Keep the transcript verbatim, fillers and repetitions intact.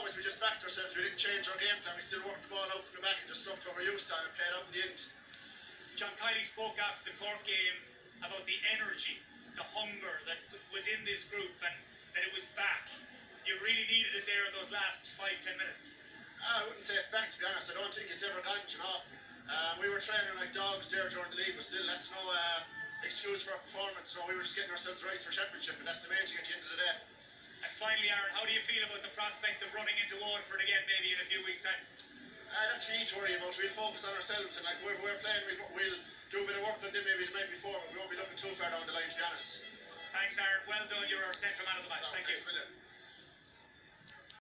boys, we just backed ourselves. We didn't change our game plan. We still worked the ball out from the back and just stuck to what we're used to, and it paid out in the end. John Kiely spoke after the Cork game about the energy, the hunger that was in this group, and that it was back. You really needed it there in those last five, ten minutes. I wouldn't say it's back, to be honest. I don't think it's ever gone, you know. Uh, we were training like dogs there during the league, but still, that's no uh, excuse for our performance. No, we were just getting ourselves right for championship, and that's the main thing at the end of the day. And finally, Aaron, how do you feel about the prospect of running into Waterford again, maybe in a few weeks' time? Uh, that's what we need to worry about. We'll focus on ourselves, and like we're, we're playing, we'll, we'll do a bit of work on them maybe the night before, but we won't be looking too far down the line, to be honest. Thanks, Aaron. Well done. You're our central man of the match. So, Thank you. Thanks,